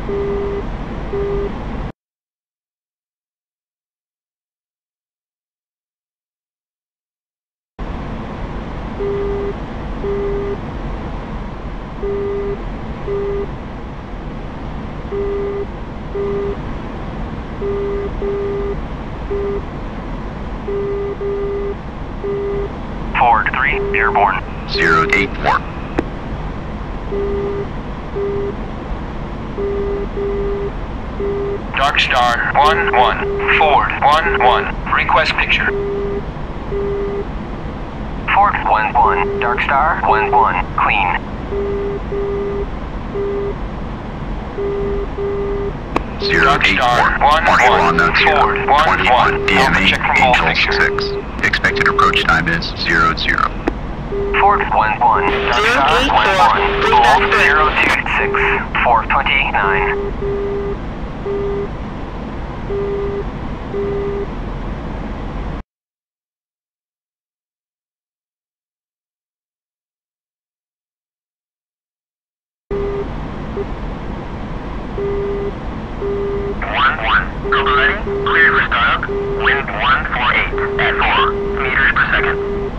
Ford 3, airborne. 084. Dark Star 1-1, Ford 1-1, request picture. Ford 1-1, Dark Star 1-1, clean. Dark Star 1-1, Ford 1-1, DME check from all Angel picture. 6. Expected approach time is 00. Ford 1-1, Dark Star 1-1, Golf 026, 429. Cumbat ready, clear for startup, wind 148 at 4 meters per second.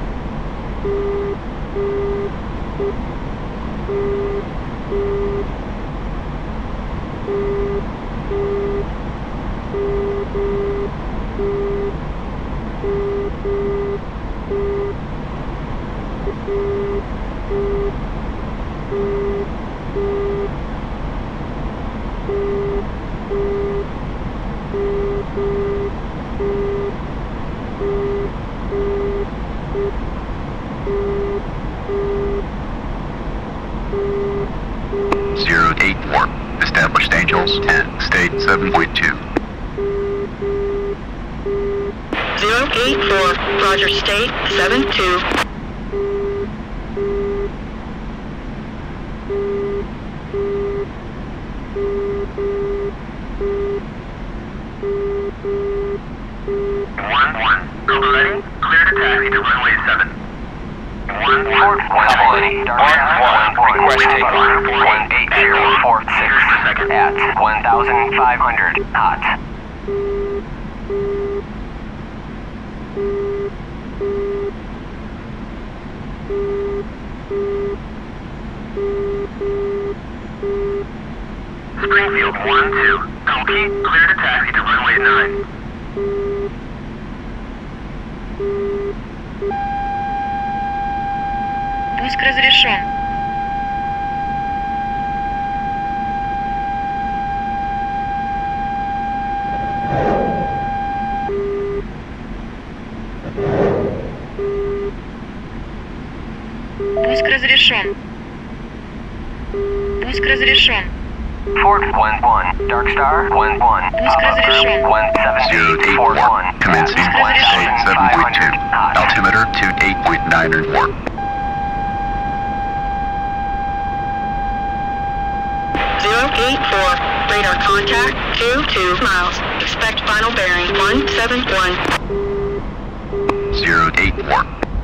Established Angels 10, state 7.2. 084, Roger, state 72. Cumbat ready, clear to taxi to runway 7. Ford 1-1, Dark Star 1-1, request takeoff 18046 at 1,500 hot. Springfield 1-2, Coquille, clear to taxi to runway 9. Пуск разрешен. Пуск разрешен. Пуск разрешен. Ford 1-1, Dark Star 1-1, Пуск разрешен. 17841, Commencing at state 7.2. 1,500 hot. Altimeter 28.9 or more. 084, radar contact 22 miles. Expect final bearing 171. 084.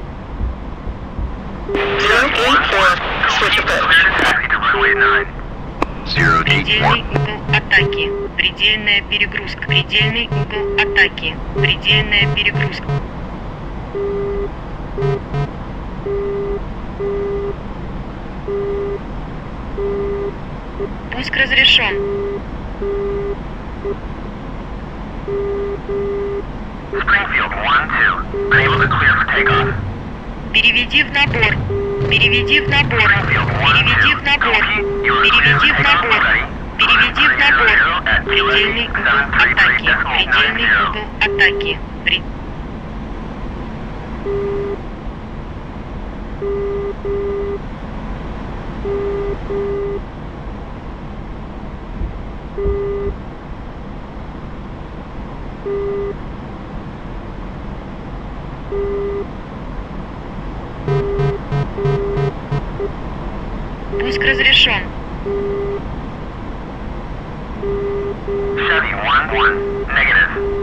084, switch approach. Clear to taxi to runway 9. 084. Предельный угол атаки. Предельная перегрузка. Предельный угол атаки. Предельная перегрузка. Пуск разрешен. Springfield 1-2, unable to clear for takeoff. Переведи в набор. Переведи в набор. Переведи в набор. Переведи в набор. Переведи в набор. Предельный угол атаки. Предельный угол атаки. Пуск разрешен. Chevy 1-1, negative.